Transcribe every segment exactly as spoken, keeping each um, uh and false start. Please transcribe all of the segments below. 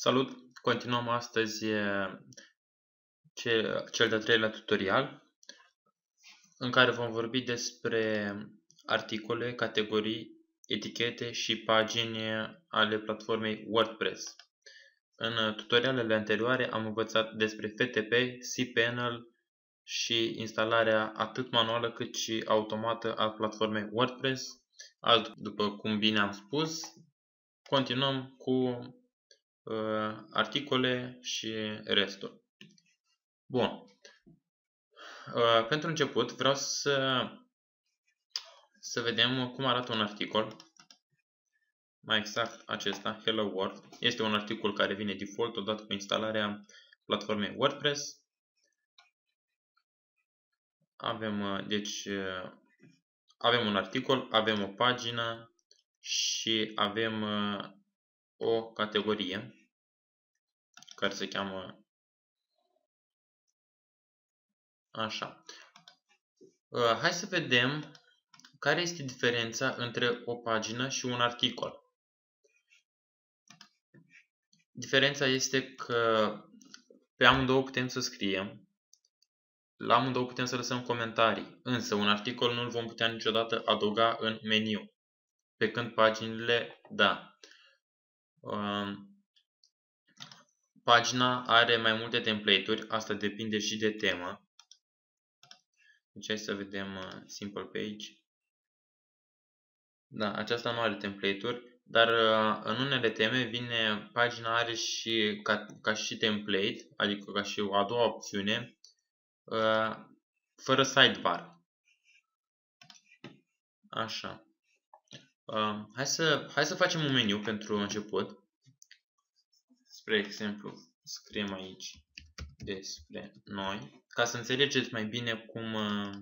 Salut! Continuăm astăzi cel de-al treilea tutorial în care vom vorbi despre articole, categorii, etichete și pagini ale platformei WordPress. În tutorialele anterioare am învățat despre F T P, cPanel și instalarea atât manuală cât și automată a platformei WordPress. Azi, după cum bine am spus, continuăm cu articole și restul. Bun. Pentru început vreau să, să vedem cum arată un articol. Mai exact acesta, Hello World. Este un articol care vine default odată cu instalarea platformei WordPress. Avem, deci, avem un articol, avem o pagină și avem o categorie care se cheamă așa. Hai să vedem care este diferența între o pagină și un articol. Diferența este că pe amândouă putem să scriem, la amândouă putem să lăsăm comentarii, însă un articol nu îl vom putea niciodată adăuga în meniu, pe când paginile, da. Pagina are mai multe template-uri, asta depinde și de temă. Deci hai să vedem Simple Page. Da, aceasta nu are template-uri, dar în unele teme vine, pagina are și ca, ca și template, adică ca și o a doua opțiune, fără sidebar. Așa. Hai să, hai să facem un meniu pentru început. Spre exemplu, scriem aici despre noi, ca să înțelegeți mai bine cum,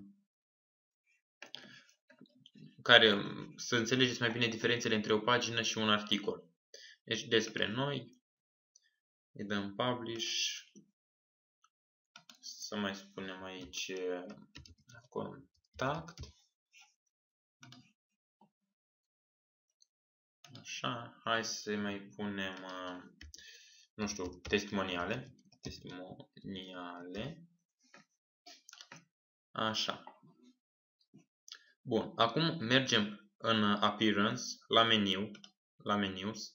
care, să înțelegeți mai bine diferențele între o pagină și un articol. Deci despre noi, îi dăm publish, să mai spunem aici contact, așa, hai să mai punem, nu știu, testimoniale, testimoniale, așa. Bun, acum mergem în Appearance, la meniu, la Menus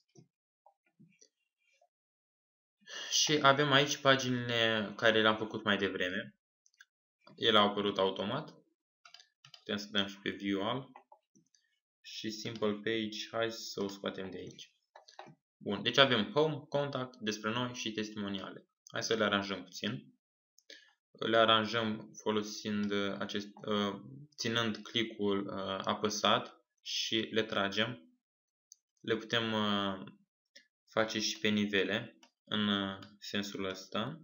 și avem aici paginile care le-am făcut mai devreme. Ele au apărut automat. Putem să dăm și pe View All și Simple Page, hai să o scoatem de aici. Bun, deci avem Home, Contact, despre noi și testimoniale. Hai să le aranjăm puțin. Le aranjăm folosind acest, ținând clicul apăsat și le tragem. Le putem face și pe nivele în sensul ăsta.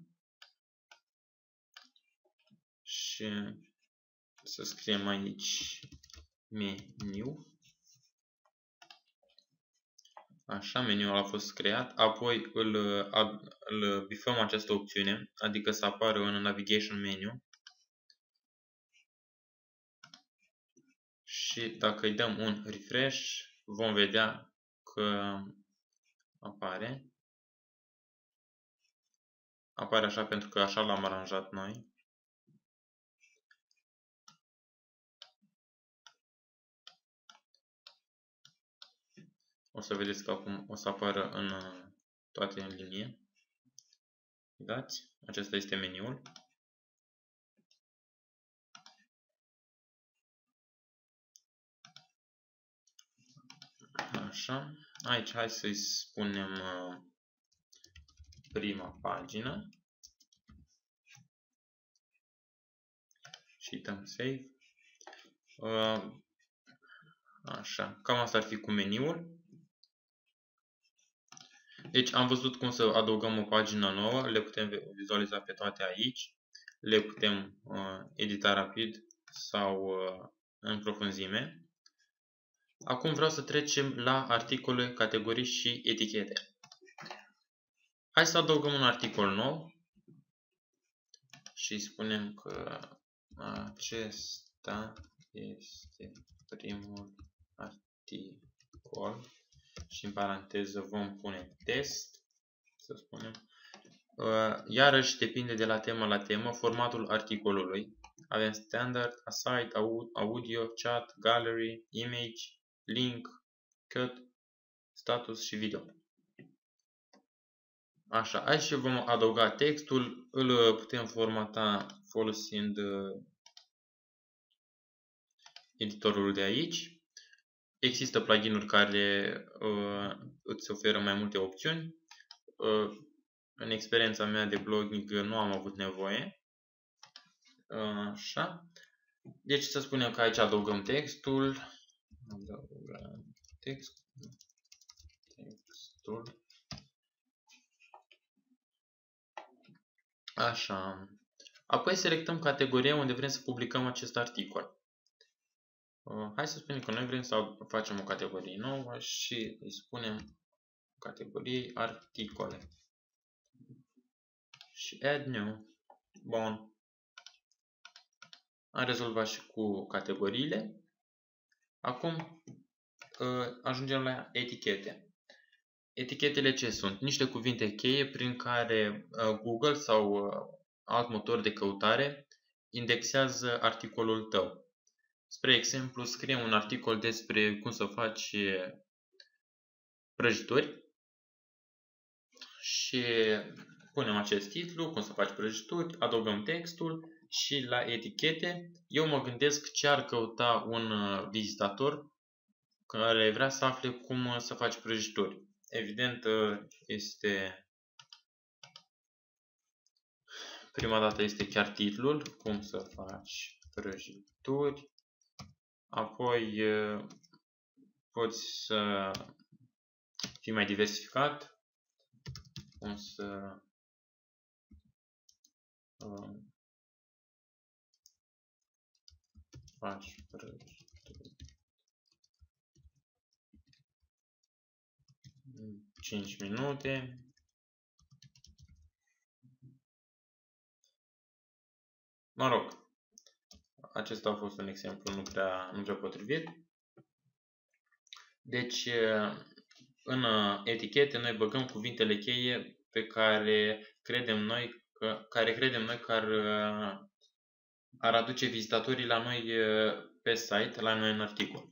Și să scriem aici meniu. Așa, meniul a fost creat. Apoi îl, îl bifăm această opțiune, adică să apară în Navigation Menu. Și dacă îi dăm un refresh, vom vedea că apare. Apare așa pentru că așa l-am aranjat noi. O să vedeți că acum o să apară în toate în linie. Uitați, acesta este meniul. Așa. Aici hai să-i spunem prima pagină. Și dăm save. Așa. Cam asta ar fi cu meniul. Deci am văzut cum să adăugăm o pagină nouă, le putem vizualiza pe toate aici, le putem uh, edita rapid sau uh, în profunzime. Acum vreau să trecem la articole, categorii și etichete. Hai să adăugăm un articol nou și spunem că acesta este primul articol. Și în paranteză vom pune test. să spunem. Iarăși depinde de la temă la temă formatul articolului. Avem standard, aside, audio, chat, gallery, image, link, cut, status și video. Așa, aici vom adăuga textul, îl putem formata folosind editorul de aici. Există plugin-uri care uh, îți oferă mai multe opțiuni. Uh, în experiența mea de blogging nu am avut nevoie. Uh, așa. Deci să spunem că aici adăugăm textul. Adăugăm text, textul. Așa. Apoi selectăm categoria unde vrem să publicăm acest articol. Uh, hai să spunem că noi vrem să facem o categorie nouă și îi spunem categoriei articole. Și add new. Bun. Am rezolvat și cu categoriile. Acum uh, ajungem la etichete. Etichetele ce sunt? Niște cuvinte cheie prin care uh, Google sau uh, alt motor de căutare indexează articolul tău. Spre exemplu, scriem un articol despre cum să faci prăjituri și punem acest titlu, cum să faci prăjituri, adăugăm textul și la etichete eu mă gândesc ce ar căuta un vizitator care vrea să afle cum să faci prăjituri. Evident, este prima dată este chiar titlul, cum să faci prăjituri. Apoi poți să fii mai diversificat, cum să uh, faci prăjituri cinci minute. Mă rog, acesta a fost un exemplu nu prea, nu prea potrivit. Deci, în etichete noi băgăm cuvintele cheie pe care credem noi că, care credem noi că ar, ar aduce vizitatorii la noi pe site, la noi în articol.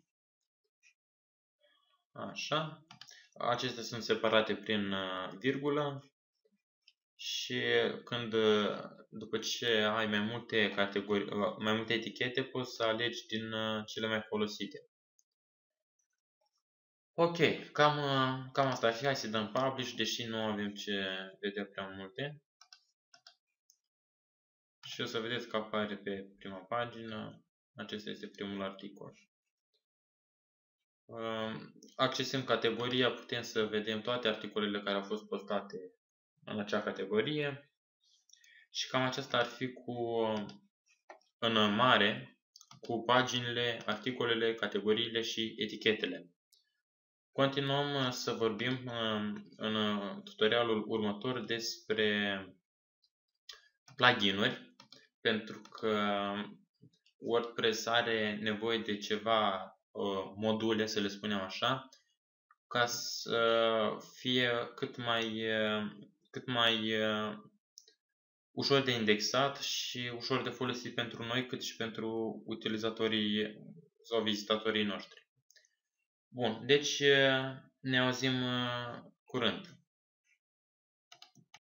Așa. Acestea sunt separate prin virgulă. Și când, după ce ai mai multe categorii, mai multe etichete, poți să alegi din cele mai folosite. Ok, cam, cam asta ar fi. Hai să dăm publish, deși nu avem ce vedea prea multe. Și o să vedeți că apare pe prima pagină. Acesta este primul articol. Accesăm categoria, putem să vedem toate articolele care au fost postate în acea categorie. Și cam aceasta ar fi cu, în mare, cu paginile, articolele, categoriile și etichetele. Continuăm să vorbim în tutorialul următor despre plugin-uri, pentru că WordPress are nevoie de ceva module, să le spunem așa, ca să fie cât mai, cât mai ușor de indexat și ușor de folosit pentru noi, cât și pentru utilizatorii sau vizitatorii noștri. Bun, deci ne auzim curând.